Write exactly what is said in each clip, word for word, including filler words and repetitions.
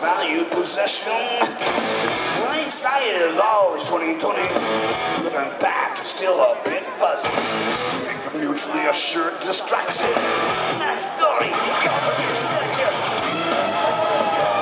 valued possession. Hindsight is always twenty twenty. Looking back, it's still a bit fuzzy. Mutually assured distraction. My story contradicts pictures.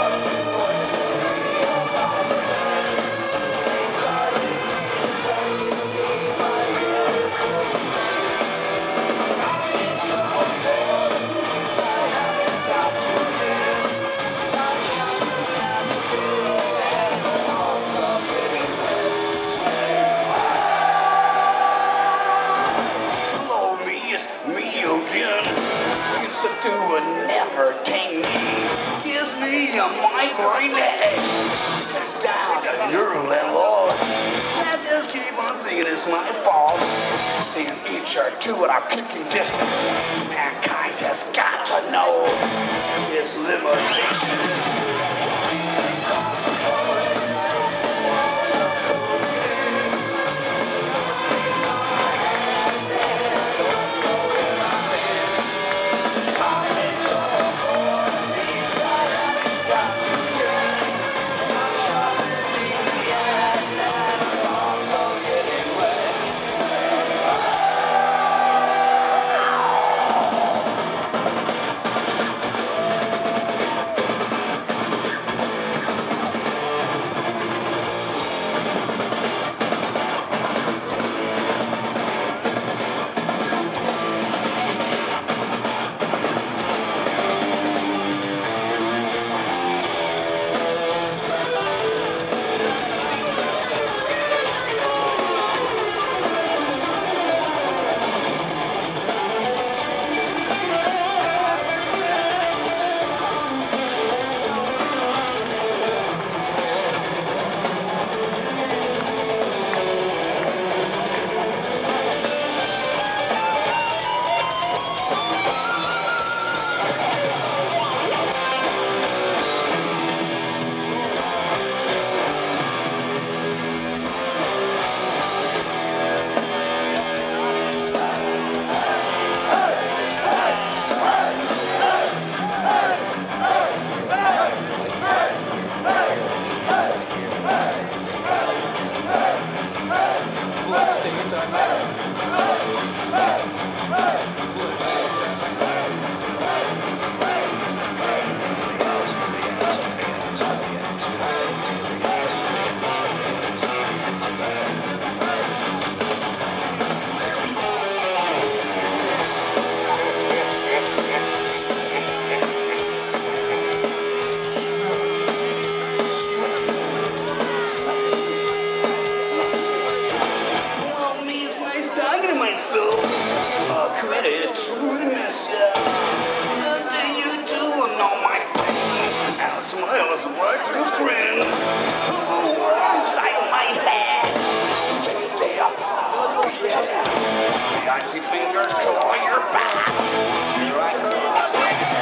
Hello, me, it's me again. Used to do would never tame me. Gives me a migraine headache. Down to your level. I just keep on thinking it's my fault. Stay an inch or two at our kicking distance. Mankind has got to know its limitations. Bloodstains are Well, me, it's nice talking to myself. Oh, credit, truly messed up. Someday you too will know my pain. And a smile is a righteous grin. The world inside my head. Day to day, I'll be dead. The icy fingers claw your back. Right